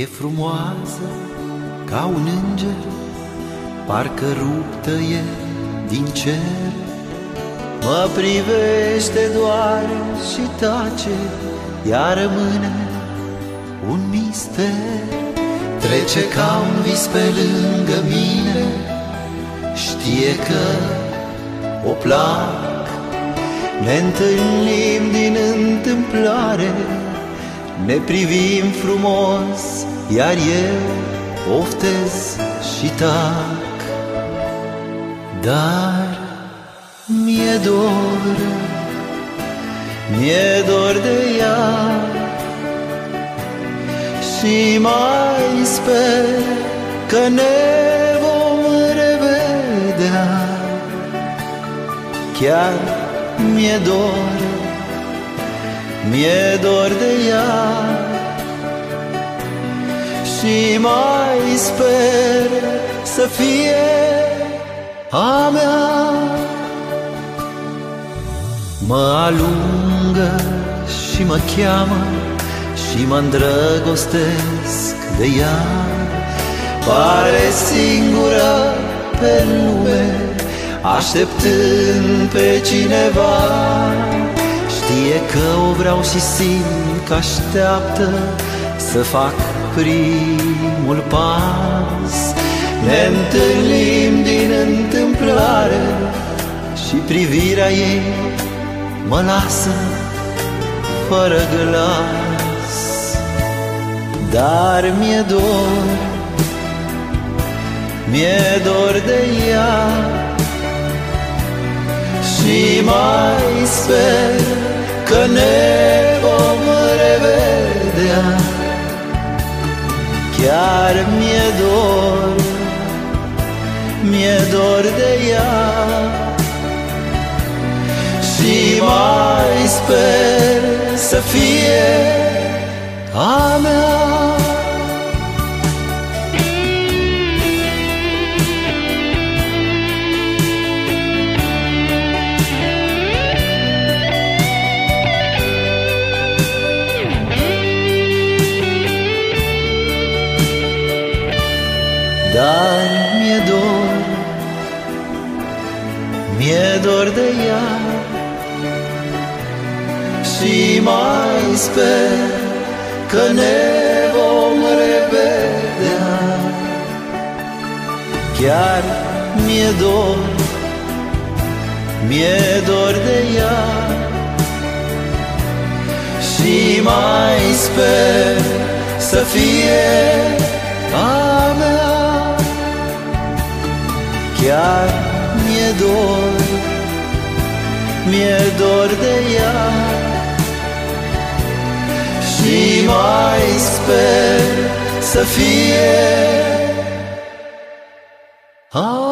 E frumoasă ca un înger, parcă ruptă e din cer. Mă privește doar și tace, ea rămâne un mister. Trece ca un vis pe lângă mine, știe că o plac. Ne întâlnim din întâmplare, ne privim frumos, iar eu oftez și tac. Dar mi-e dor de ea și mai sper că ne vom revedea. Chiar mi-e dor de ea și mai sper să fie a mea. Mă alungă și mă cheamă și mă îndrăgostesc de ea. Pare singură pe lume, așteptând pe cineva. Știe că o vreau și simt că așteaptă să fac primul pas. Ne întâlnim din întâmplare și privirea ei mă lasă fără glas. Dar mi-e dor de ea și mai sper că ne vom revedea. Chiar mi-e dor de ea și mai sper să fie a mea. Dar mi-e dor de ea și mai sper că ne vom revedea. Chiar mi-e dor de ea și mai sper să fie a mea. Chiar mi-e dor de ea și mai sper să fie a